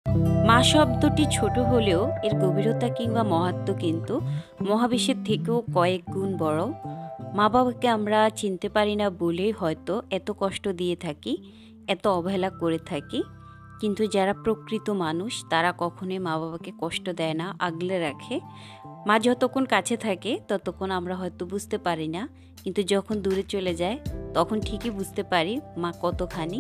মা শব্দটি ছোট হলেও এর গভীরতা কিংবা মাহাত্ম্য কিন্তু মহাবিশ্বের থেকেও কয়েক গুণ বড়। মা বাবাকে আমরা চিনতে পারি না বলেই হয়তো এত কষ্ট দিয়ে থাকি, এত অবহেলা করে থাকি। কিন্তু যারা প্রকৃত মানুষ তারা কখনোই মা বাবাকে কষ্ট দেয় না, আগলে রাখে। মা যতক্ষণ কাছে থাকে ততক্ষণ আমরা হয়তো বুঝতে পারি না, কিন্তু যখন দূরে চলে যায় তখন ঠিকই বুঝতে পারি মা কতখানি।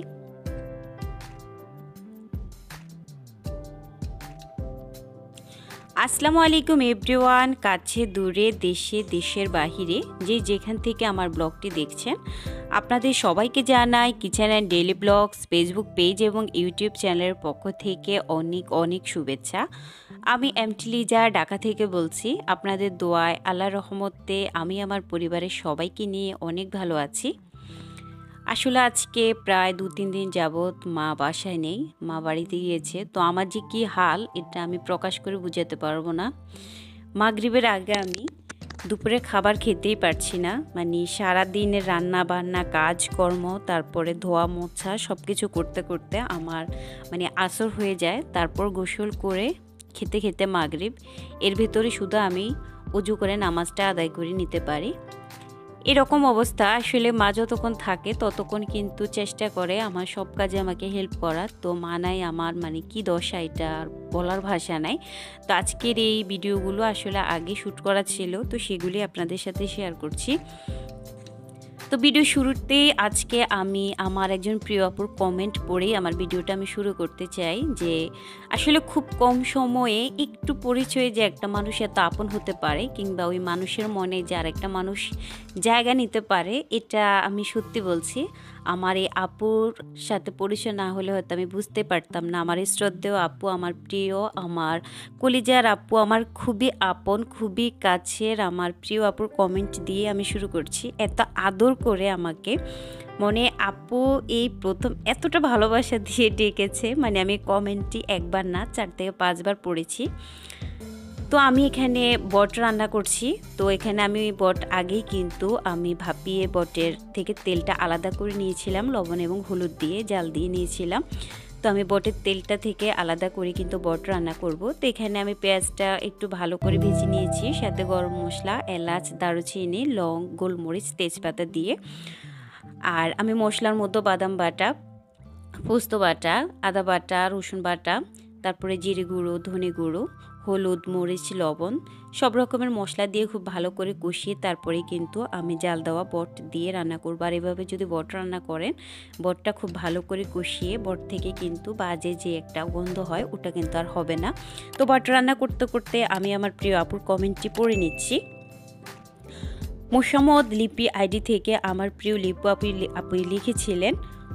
আসসালামু আলাইকুম এভরিওয়ান, কাছে দূরে দেশে দেশের বাহিরে যে যেখান থেকে আমার ব্লগটি দেখছেন আপনাদের সবাইকে জানাই kitchen and daily blogs Facebook page এবং ইউটিউব চ্যানেলের পক্ষ থেকে অনেক অনেক শুভেচ্ছা। আমি এমটি লিজা ঢাকা থেকে বলছি। আপনাদের দোয়ায় আল্লাহর রহমতে আমি আমার পরিবারের সবাইকে নিয়ে অনেক ভালো আছি। আসলে আজকে প্রায় 2-3 দিন যাবৎ মা বাসায় নেই, মা বাড়িতে গিয়েছে। তো আমার যে কী হাল এটা আমি প্রকাশ করে বোঝাতে পারবো না। মাগরিবের আগে আমি দুপুরে খাবার খেতেই পারছি না, মানে সারাদিনের রান্না বান্না কাজকর্ম তারপরে ধোয়া মোছা সব কিছু করতে করতে আমার মানে আসর হয়ে যায়। তারপর গোসল করে খেতে খেতে মাগরিব, এর ভেতরে শুধু আমি অজু করে নামাজটা আদায় করে নিতে পারি। এরকম অবস্থা। আসলে মা যতক্ষণ থাকে ততক্ষণ কিন্তু চেষ্টা করে আমার সব কাজে আমাকে হেল্প করার। তো মা নাই আমার মানে কি দশা, এটা আর বলার ভাষা নাই। তো আজকের এই ভিডিওগুলো আসলে আগে শ্যুট করা ছিল, তো সেগুলি আপনাদের সাথে শেয়ার করছি। তো ভিডিও শুরুতেই আজকে আমি আমার একজন প্রিয় আপুর কমেন্ট পড়েই আমার ভিডিওটা আমি শুরু করতে চাই। যে আসলে খুব কম সময়ে একটু পরিচয়ে যে একটা মানুষ এত আপন হতে পারে, কিংবা ওই মানুষের মনে যে আরেকটা মানুষ জায়গা নিতে পারে, এটা আমি সত্যি বলছি। আমার এই আপুর সাথে পরিচয় না হলে হয়তো আমি বুঝতে পারতাম না। আমার এই শ্রদ্ধেয় আপু, আমার প্রিয়, আমার কলিজার আপু, আমার খুবই আপন খুবই কাছের আমার প্রিয় আপুর কমেন্ট দিয়ে আমি শুরু করছি। এত আদর করে আমাকে মনে আপু এই প্রথম এতটা ভালোবাসা দিয়ে ডেকেছে, মানে আমি কমেন্টটি একবার না 4 থেকে 5 বার পড়েছি। তো আমি এখানে বট রান্না করছি। তো এখানে আমি বট আগেই কিন্তু আমি ভাপিয়ে বটের থেকে তেলটা আলাদা করে নিয়েছিলাম, লবণ এবং হলুদ দিয়ে জাল দিয়ে নিয়েছিলাম। তো আমি বটের তেলটা থেকে আলাদা করে কিন্তু বট রান্না করব। তো এখানে আমি পেঁয়াজটা একটু ভালো করে ভেজে নিয়েছি, সাথে গরম মশলা, এলাচ, দারুচিনি, লং, গোলমরিচ, তেজপাতা দিয়ে। আর আমি মশলার মধ্যে বাদাম বাটা, পোস্ত বাটা, আদা বাটা, রসুন বাটা, তারপরে জিরে গুঁড়ো, ধনে গুঁড়ো, হলুদ, মরিচ, লবণ সব রকমের মশলা দিয়ে খুব ভালো করে কষিয়ে তারপরে কিন্তু আমি জাল দেওয়া বট দিয়ে রান্না করবো। আর এভাবে যদি বট রান্না করেন, বটটা খুব ভালো করে কষিয়ে বট থেকে কিন্তু বাজে যে একটা গন্ধ হয় ওটা কিন্তু আর হবে না। তো বট রান্না করতে করতে আমি আমার প্রিয় আপুর কমেন্টটি পড়ে নিচ্ছি। মোসাম্মদ লিপি আইডি থেকে আমার প্রিয় লিপু আপু লিখেছিলেন,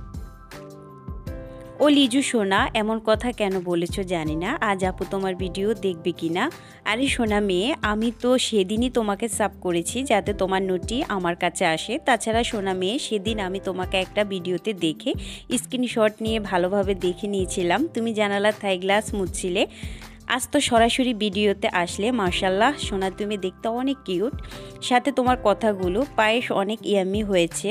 ও লিজু সোনা এমন কথা কেন বলেছ জানি না, আজ আপু তোমার ভিডিও দেখবে কি না। আরে সোনা মেয়ে, আমি তো সেদিনই তোমাকে সাব করেছি যাতে তোমার নোটটি আমার কাছে আসে। তাছাড়া সোনা মেয়ে, সেদিন আমি তোমাকে একটা ভিডিওতে দেখে স্ক্রিনশট নিয়ে ভালোভাবে দেখে নিয়েছিলাম, তুমি জানালার থাই গ্লাস মুছছিলে। আজ তো সরাসরি ভিডিওতে আসলে, মাশাল্লাহ সোনা তুমি দেখতে অনেক কিউট, সাথে তোমার কথাগুলো পায়েস অনেক ইয়াম্মি হয়েছে,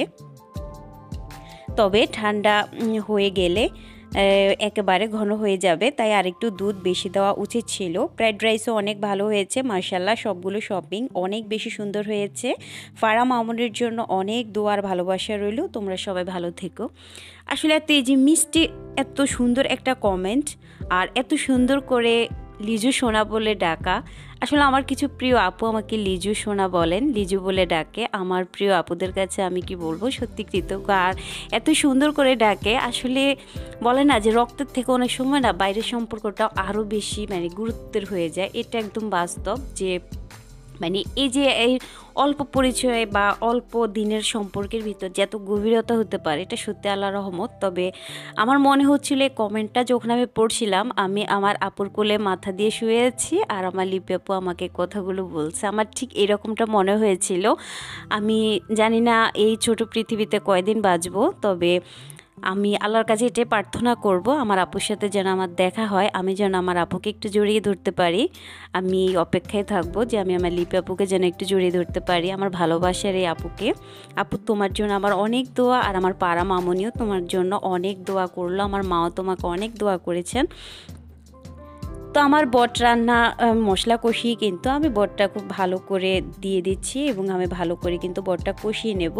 তবে ঠান্ডা হয়ে গেলে একেবারে ঘন হয়ে যাবে, তাই আরেকটু দুধ বেশি দেওয়া উচিত ছিল। ফ্রাইড রাইসও অনেক ভালো হয়েছে, মাশাল্লাহ সবগুলো শপিং অনেক বেশি সুন্দর হয়েছে। ফারা মামুনের জন্য অনেক দোয়ার ভালোবাসা রইল, তোমরা সবাই ভালো থেকো। আসলে এত এই যে মিষ্টি এত সুন্দর একটা কমেন্ট, আর এত সুন্দর করে লিজু সোনা বলে ডাকা। আসলে আমার কিছু প্রিয় আপু আমাকে লিজু সোনা বলেন, লিজু বলে ডাকে। আমার প্রিয় আপুদের কাছে আমি কি বলবো, সত্যি কৃতজ্ঞ। আর এত সুন্দর করে ডাকে, আসলে বলে না যে রক্তের থেকে অনেক সময় না বাইরের সম্পর্কটা আরও বেশি মানে গুরুত্বের হয়ে যায়। এটা একদম বাস্তব যে মানে এই যে এই অল্প পরিচয় বা অল্প দিনের সম্পর্কের ভিতর যে এত গভীরতা হতে পারে, এটা সত্যি আল্লাহর রহমত। তবে আমার মনে হচ্ছিল এই কমেন্টটা যখন আমি পড়ছিলাম, আমি আমার আপুর কোলে মাথা দিয়ে শুয়েছি আর আমার লিপি আপু আমাকে কথাগুলো বলছে, আমার ঠিক এরকমটা মনে হয়েছিল। আমি জানি না এই ছোট পৃথিবীতে কয়দিন বাঁচবো, তবে আমি আল্লাহর কাছে এটাই প্রার্থনা করব আমার আপুর সাথে যেন আমার দেখা হয়, আমি যেন আমার আপুকে একটু জড়িয়ে ধরতে পারি। আমি অপেক্ষায় থাকবো যে আমি আমার লিপি আপুকে যেন একটু জড়িয়ে ধরতে পারি, আমার ভালোবাসার এই আপুকে। আপু তোমার জন্য আমার অনেক দোয়া, আর আমার পাড়া মামনিও তোমার জন্য অনেক দোয়া করলো, আমার মাও তোমাকে অনেক দোয়া করেছেন। তো আমার বট রান্না মশলা কষিয়ে কিন্তু আমি বটটা খুব ভালো করে দিয়ে দিচ্ছি এবং আমি ভালো করে কিন্তু বটটা কষিয়ে নেব।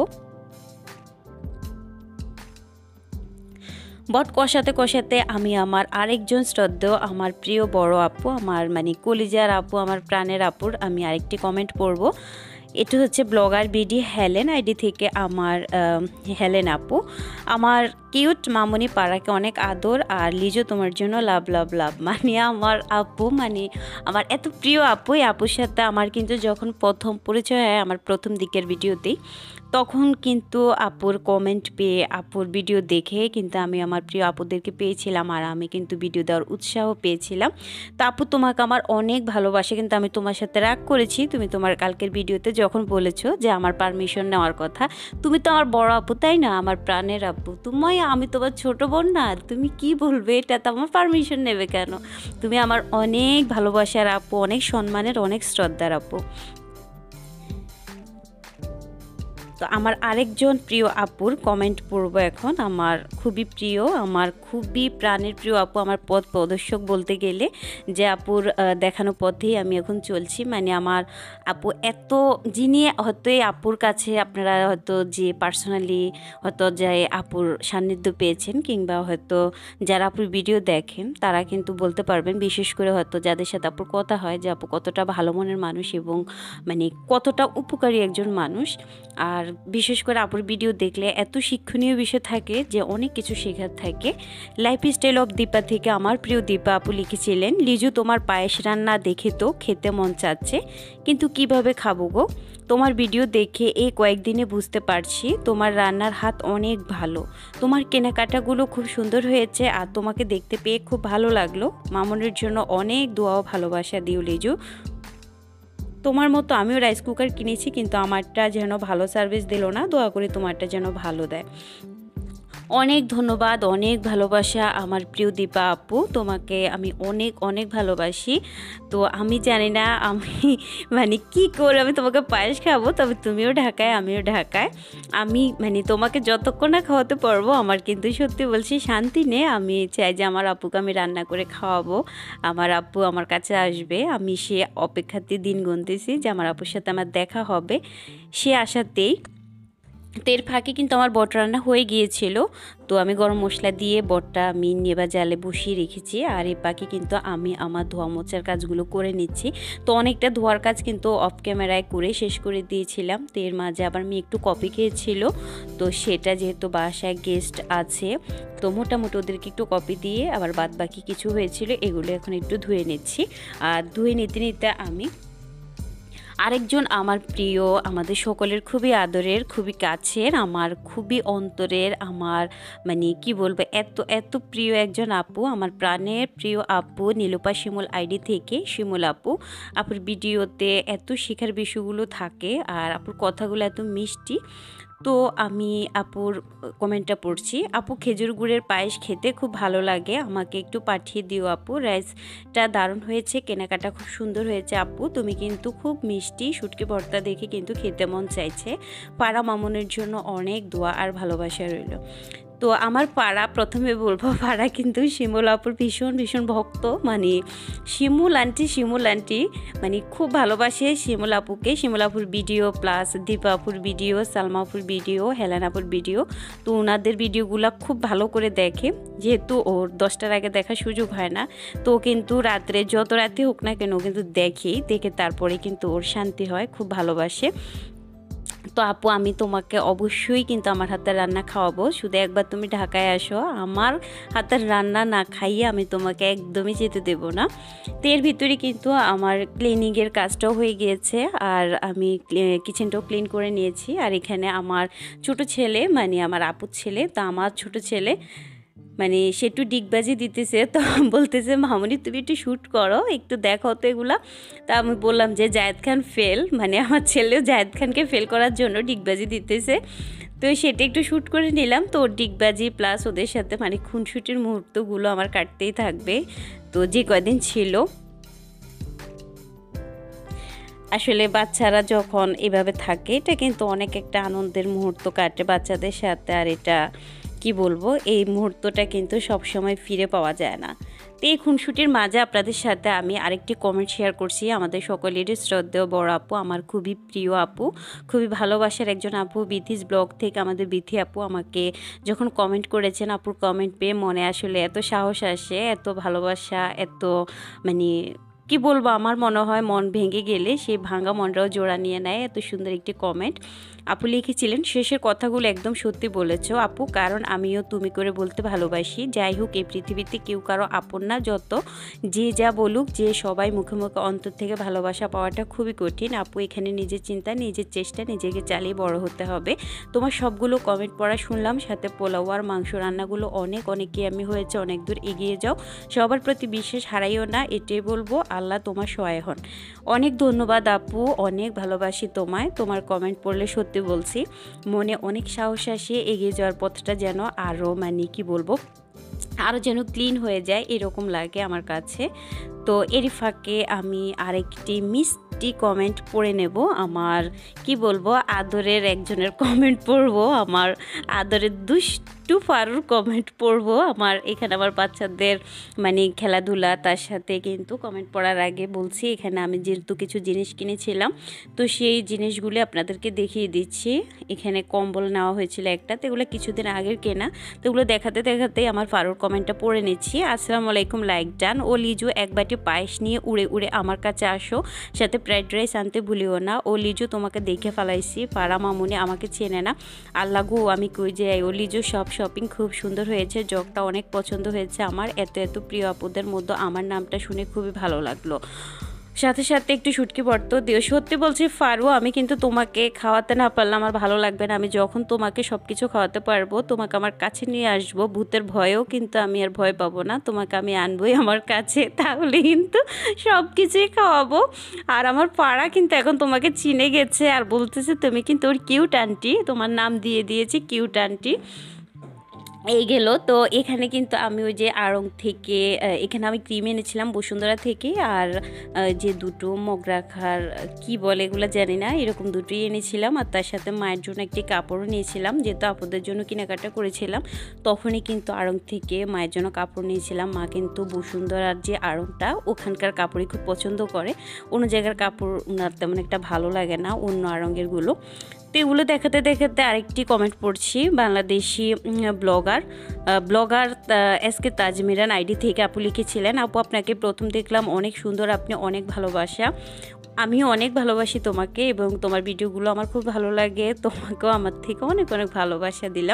বট কষাতে কষাতে আমি আমার আরেকজন শ্রদ্ধেয় আমার প্রিয় বড় আপু, আমার মানে কলিজার আপু, আমার প্রাণের আপুর আমি আরেকটি কমেন্ট পড়ব। এটা হচ্ছে ব্লগার বিডি হেলেন আইডি থেকে আমার হেলেন আপু, আমার কিউট মামুনি পাড়াকে অনেক আদর, আর লিজো তোমার জন্য লাভ লাভ লাভ। মানে আমার আপু, মানে আমার এত প্রিয় আপু, এই আপুর সাথে আমার কিন্তু যখন প্রথম পরিচয় হয় আমার প্রথম দিকের ভিডিওতেই, তখন কিন্তু আপুর কমেন্ট পেয়ে আপুর ভিডিও দেখে কিন্তু আমি আমার প্রিয় আপুদেরকে পেয়েছিলাম, আর আমি কিন্তু ভিডিও দেওয়ার উৎসাহ পেয়েছিলাম। তো আপু তোমাকে আমার অনেক ভালোবাসে, কিন্তু আমি তোমার সাথে রাগ করেছি। তুমি তোমার কালকের ভিডিওতে যখন বলেছো যে আমার পারমিশন নেওয়ার কথা, তুমি তো আমার বড় আপু তাই না, আমার প্রাণের আপু, তোমায় আমি তোমার ছোট বোন না, তুমি কি বলবে, এটা তো আমার পারমিশন নেবে কেন? তুমি আমার অনেক ভালোবাসার আপু, অনেক সম্মানের, অনেক শ্রদ্ধার আপু। তো আমার আরেকজন প্রিয় আপুর কমেন্ট পড়ব এখন, আমার খুবই প্রিয়, আমার খুবই প্রাণের প্রিয় আপু, আমার পথ প্রদর্শক বলতে গেলে, যে আপুর দেখানো পথেই আমি এখন চলছি। মানে আমার আপু এত, যিনি হয়তো এই আপুর কাছে আপনারা হয়তো যে পার্সোনালি হয়তো যে আপুর সান্নিধ্য পেয়েছেন, কিংবা হয়তো যারা আপুর ভিডিও দেখেন তারা কিন্তু বলতে পারবেন, বিশেষ করে হয়তো যাদের সাথে আপুর কথা হয়, যে আপু কতটা ভালো মনের মানুষ এবং মানে কতটা উপকারী একজন মানুষ। আর বিশেষ করে আপুর ভিডিও দেখলে এত শিক্ষণীয় বিষয় থাকে যে অনেক কিছু শেখার থাকে। লাইফস্টাইল অফ দীপা থেকে আমার প্রিয় দীপা আপু লিখেছিলেন, লিজু তোমার পায়েস রান্না দেখে তো খেতে মন চাচ্ছে, কিন্তু কিভাবে খাবো গো? তোমার ভিডিও দেখে এই কয়েকদিনে বুঝতে পারছি তোমার রান্নার হাত অনেক ভালো, তোমার কেনাকাটাগুলো খুব সুন্দর হয়েছে, আর তোমাকে দেখতে পেয়ে খুব ভালো লাগলো। মামুনের জন্য অনেক দোয়া ও ভালোবাসা দিও লিজু। তোমার মতো আমিও রাইস কুকার কিনেছি, কিন্তু আমারটা যেন ভালো সার্ভিস দিল না, দোয়া করি তোমারটা যেন ভালো দেয়। অনেক ধন্যবাদ, অনেক ভালোবাসা আমার প্রিয় দীপা আপু, তোমাকে আমি অনেক অনেক ভালোবাসি। তো আমি জানি না আমি মানে কি করে আমি তোমাকে পায়েস খাবো, তবে তুমিও ঢাকায় আমিও ঢাকায়, আমি মানে তোমাকে যতক্ষণ না খাওয়াতে পারবো আমার কিন্তু সত্যি বলছি শান্তি নেই। আমি চাই যে আমার আপুকে আমি রান্না করে খাওয়াবো, আমার আপু আমার কাছে আসবে, আমি সে অপেক্ষাতে দিন গুনতেছি যে আমার আপুর সাথে আমার দেখা হবে, সে আশাতেই। তের ফাঁকে কিন্তু আমার বট রান্না হয়ে গিয়েছিল, তো আমি গরম মশলা দিয়ে বটটা আমি নেবা জালে বসিয়ে রেখেছি, আর এই পাখি কিন্তু আমি আমার ধোয়া মোছার কাজগুলো করে নিচ্ছি। তো অনেকটা ধোয়ার কাজ কিন্তু অফ ক্যামেরায় করে শেষ করে দিয়েছিলাম। তো এর মাঝে আবার মেয়ে একটু কফি খেয়েছিল, তো সেটা যেহেতু বাসায় গেস্ট আছে, তো মোটামুটি ওদেরকে একটু কফি দিয়ে আবার বাদ বাকি কিছু হয়েছিল এগুলো এখন একটু ধুয়ে নিচ্ছি। আর ধুয়ে নিতে নিতে আমি আরেকজন আমার প্রিয়, আমাদের সকলের খুবই আদরের, খুবই কাছের, আমার খুবই অন্তরের, আমার মানে কি বলবো, এত এত প্রিয় একজন আপু, আমার প্রাণের প্রিয় আপু নীলুপা শিমুল আইডি থেকে শিমুল আপু। আপুর ভিডিওতে এত শেখার বিষয়গুলো থাকে, আর আপুর কথাগুলো এত মিষ্টি। তো আমি আপুর কমেন্টটা পড়ছি, আপু খেজুর গুড়ের পায়েস খেতে খুব ভালো লাগে, আমাকে একটু পাঠিয়ে দিও আপু, রাইসটা দারুণ হয়েছে, কেনাকাটা খুব সুন্দর হয়েছে আপু, তুমি কিন্তু খুব মিষ্টি, শুটকি ভর্তা দেখে কিন্তু খেতে মন চাইছে। পাড়া মামুনের জন্য অনেক দোয়া আর ভালোবাসা রইল। তো আমার পাড়া, প্রথমে বলবো পাড়া কিন্তু শিমুল আপুর ভীষণ ভীষণ ভক্ত, মানে শিমুল আন্টি মানে খুব ভালোবাসে শিমুল আপুকে, শিমুল আপুর ভিডিও প্লাস দীপা আপুর ভিডিও, সালমা আপুর ভিডিও, হেলেন আপুর ভিডিও, তো ওনাদের ভিডিওগুলো খুব ভালো করে দেখে, যেহেতু ওর 10টার আগে দেখার সুযোগ হয় না, তো কিন্তু রাত্রে যত রাতে হোক না কেন কিন্তু দেখে তারপরে কিন্তু ওর শান্তি হয়, খুব ভালোবাসে। তো আপু আমি তোমাকে অবশ্যই কিন্তু আমার হাতের রান্না খাওয়াবো, শুধু একবার তুমি ঢাকায় আসো, আমার হাতের রান্না না খাইয়ে আমি তোমাকে একদমই যেতে দেব না। তো এর ভিতরে কিন্তু আমার ক্লিনিংয়ের কাজটাও হয়ে গিয়েছে, আর আমি কিচেনটাও ক্লিন করে নিয়েছি। আর এখানে আমার ছোট ছেলে, মানে আমার আপুর ছেলে, তা আমার ছোট ছেলে মানে সে একটু ডিগবাজি দিতেছে, তো বলতেছে মামুনি তুমি একটু শ্যুট করো, একটু দেখো তো এগুলা। তা আমি বললাম যে জায়েদ খান ফেল, মানে আমার ছেলেও জায়েদ খানকে ফেল করার জন্য ডিগবাজি দিতেছে, তো সেটা একটু শ্যুট করে নিলাম। তো ডিগবাজি প্লাস ওদের সাথে মানে খুনসুটির মুহূর্তগুলো আমার কাটতেই থাকবে, তো যে কয়দিন ছিল। আসলে বাচ্চারা যখন এভাবে থাকে এটা কিন্তু অনেক একটা আনন্দের মুহূর্ত কাটে বাচ্চাদের সাথে, আর এটা কি বলবো, এই মুহূর্তটা কিন্তু সব সময় ফিরে পাওয়া যায় না। তো এই খুনসুটির মাঝে আপনাদের সাথে আমি আরেকটি কমেন্ট শেয়ার করছি। আমাদের সকলেরই শ্রদ্ধেয় বড় আপু, আমার খুবই প্রিয় আপু, খুবই ভালোবাসার একজন আপু, বিথিস ব্লগ থেকে আমাদের বিথি আপু আমাকে যখন কমেন্ট করেছেন, আপুর কমেন্ট পেয়ে মনে আসলে এত সাহস আসে, এত ভালোবাসা, এত মানে কি বলবো, আমার মনে হয় মন ভেঙে গেলে সেই ভাঙা মনটাও জোড়া নিয়ে নেয়। এত সুন্দর একটি কমেন্ট আপু লিখেছিলেন। শেষের কথাগুলো একদম সত্যি বলেছো আপু, কারণ আমিও তুমি করে বলতে ভালোবাসি। যাই হোক, এই পৃথিবীতে কেউ কারো আপন না, যত যে যা বলুক, যে সবাই মুখে মুখে অন্তর থেকে ভালোবাসা পাওয়াটা খুবই কঠিন। আপু এখানে নিজের চিন্তা, নিজের চেষ্টা, নিজেকে চালিয়ে বড় হতে হবে। তোমার সবগুলো কমেন্ট পড়া শুনলাম, সাথে পোলাও আর মাংস রান্নাগুলো অনেকই আমি হয়েছে, অনেক দূর এগিয়ে যাও, সবার প্রতি বিশ্বাস হারাইও না, এটাই বলবো। আল্লাহ তোমার সহায় হন। অনেক ধন্যবাদ আপু, অনেক ভালোবাসি তোমায়। তোমার কমেন্ট পড়লে সত্যি বলছি মনে অনেক সাহস আসে, এগিয়ে যাওয়ার পথটা যেন আরও মানে কি বলবো, আরও যেন ক্লিন হয়ে যায় এরকম লাগে আমার কাছে। তো এরই ফাঁকে আমি আরেকটি মিষ্টি কমেন্ট পড়ে নেব। আমার কি বলবো, আদরের একজনের কমেন্ট পড়বো, আমার আদরের দুষ্টু ফারুর কমেন্ট পড়বো। আমার এখানে আমার বাচ্চাদের মানে খেলাধুলা, তার সাথে কিন্তু কমেন্ট পড়ার আগে বলছি, এখানে আমি যেহেতু কিছু জিনিস কিনেছিলাম, তো সেই জিনিসগুলি আপনাদেরকে দেখিয়ে দিচ্ছি। এখানে কম্বল নেওয়া হয়েছিল একটা, তো এগুলো কিছুদিন আগের কেনা, তো এগুলো দেখাতে দেখাতেই আমার ফারুর কমেন্টটা পড়ে নিচ্ছি। আসসালামু আলাইকুম, লাইক ডান। ও লিজু, এক বাটি পায়েস নিয়ে উড়ে উড়ে আমার কাছে আসো, সাথে ফ্রাইড রাইস আনতে ভুলিও না। ও লিজু, তোমাকে দেখে ফেলাইছি, পাড়া মামুনি আমাকে চেনে না। আল্লাহ গো, আমি কই যাই। ও লিজু, সব শপিং খুব সুন্দর হয়েছে, জগটা অনেক পছন্দ হয়েছে আমার। এত প্রিয় আপুদের মধ্যে আমার নামটা শুনে খুবই ভালো লাগলো, সাথে সাথে একটু শুটকি ভর্ত দিও। সত্যি বলছি ফারু, আমি কিন্তু তোমাকে খাওয়াতে না পারলে আমার ভালো লাগবে না। আমি যখন তোমাকে সব কিছু খাওয়াতে পারবো, তোমাকে আমার কাছে নিয়ে আসবো, ভূতের ভয়েও কিন্তু আমি আর ভয় পাবো না, তোমাকে আমি আনবোই আমার কাছে, তাহলে কিন্তু সব কিছুই খাওয়াবো। আর আমার পাড়া কিন্তু এখন তোমাকে চিনে গেছে আর বলতেছে তুমি কিন্তু ওর কিউট আন্টি, তোমার নাম দিয়ে দিয়েছি কিউট আন্টি। এই গেল। তো এখানে কিন্তু আমি ওই যে আড়ং থেকে এখানে আমি ক্রিম এনেছিলাম বসুন্ধরা থেকে, আর যে দুটো মগ রাখার কী বলে এগুলো জানি না, এরকম দুটোই এনেছিলাম। আর তার সাথে মায়ের জন্য একটি কাপড়ও নিয়েছিলাম, যেহেতু আপুদের জন্য কেনাকাটা করেছিলাম, তখনই কিন্তু আড়ং থেকে মায়ের জন্য কাপড় নিয়েছিলাম। মা কিন্তু বসুন্ধরার যে আড়ংটা, ওখানকার কাপড়ই খুব পছন্দ করে, অন্য জায়গার কাপড় ওনার তেমন একটা ভালো লাগে না, অন্য আড়ংয়েরগুলো। তো এগুলো দেখাতে দেখাতে আরেকটি কমেন্ট পড়ছি, Bangladeshi blogger SK Tajmiran ID থেকে আপু লিখেছিলেন, আপু আপনাকে প্রথম দেখলাম, অনেক সুন্দর, আপনি অনেক ভালোবাসা, আমিও অনেক ভালোবাসি তোমাকে এবং তোমার ভিডিওগুলো আমার খুব ভালো লাগে, তোমাকেও আমার থেকে অনেক ভালোবাসা দিলাম।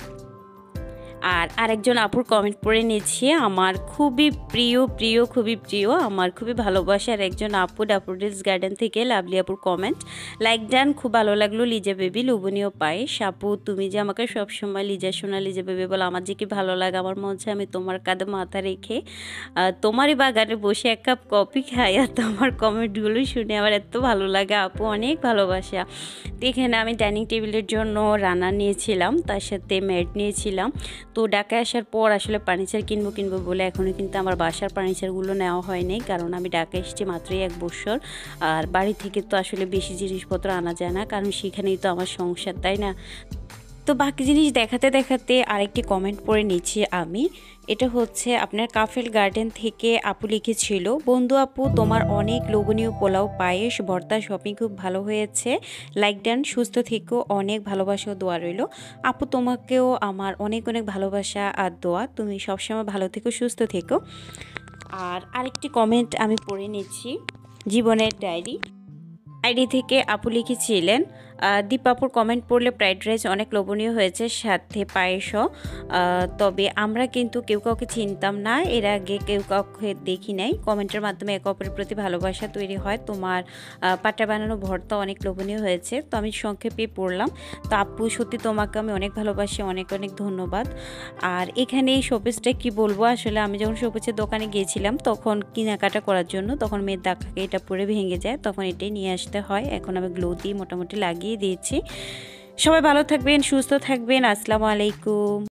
আর আরেকজন আপুর কমেন্ট পড়ে নিয়েছি, আমার খুবই প্রিয়, আমার খুবই ভালোবাসার একজন আপু, ডাপুডিস গার্ডেন থেকে লাভলি আপুর কমেন্ট, লাইক ডান, খুব ভালো লাগলো। লিজা বেবি, লোভনীয় পায়েস। আপু তুমি যে আমাকে সবসময় লিজা শোনা, লিজা বেবি বলো, আমার যে কি ভালো লাগে, আমার মনে হচ্ছে আমি তোমার কাঁধে মাথা রেখে তোমারই বাগানে বসে এক কাপ কফি খাই, আর তোমার কমেন্টগুলো শুনে আমার এত ভালো লাগে আপু, অনেক ভালোবাসা। তো এখানে আমি ডাইনিং টেবিলের জন্য রান্না নিয়েছিলাম, তার সাথে ম্যাট নিয়েছিলাম। তো ঢাকায় আসার পর আসলে ফার্নিচার কিনবো বলে এখনও কিন্তু আমার বাসার ফার্নিচারগুলো নেওয়া হয়নি, কারণ আমি ঢাকায় এসেছি মাত্রই 1 বছর। আর বাড়ি থেকে তো আসলে বেশি জিনিসপত্র আনা যায় না, কারণ সেখানেই তো আমার সংসার, তাই না। তো বাকি জিনিস দেখাতে দেখাতে আরেকটি কমেন্ট পড়ে নিচ্ছি আমি, এটা হচ্ছে আপনার কাফেল গার্ডেন থেকে আপু লিখেছিল, বন্ধু আপু তোমার অনেক লোভনীয় পোলাও, পায়েস, ভর্তা, শপিং খুব ভালো হয়েছে, লাইক ডান, সুস্থ থেকো, অনেক ভালোবাসা ও দোয়া রইল। আপু তোমাকেও আমার অনেক ভালোবাসা আর দোয়া, তুমি সবসময় ভালো থেকো, সুস্থ থেকো। আর আরেকটি কমেন্ট আমি পড়ে নিচ্ছি, জীবনের ডায়েরি আইডি থেকে আপু লিখেছিলেন, দীপাপুর কমেন্ট পড়লে ফ্রাইড রাইস অনেক লোভনীয় হয়েছে, সাথে পায়েসও। তবে আমরা কিন্তু কেউ কাউকে চিনতাম না, এর আগে কেউ কাউকে দেখি নাই, কমেন্টের মাধ্যমে একে অপরের প্রতি ভালোবাসা তৈরি হয়। তোমার পাটা বানানো ভর্তা অনেক লোভনীয় হয়েছে। তো আমি সংক্ষেপে পড়লাম। তো আপু সত্যি তোমাকে আমি অনেক ভালোবাসি, অনেক ধন্যবাদ। আর এখানে এই শোপিসটা কি বলবো, আসলে আমি যখন শোপিসের দোকানে গিয়েছিলাম তখন কেনাকাটা করার জন্য, তখন মেয়ের দাগ এটা পরে ভেঙে যায়, তখন এটাই নিয়ে আসতে হয়। এখন আমি গ্লো দিয়ে মোটামুটি লাগিয়ে দিয়েছি। সবাই ভালো থাকবেন, সুস্থ থাকবেন, আসসালামু আলাইকুম।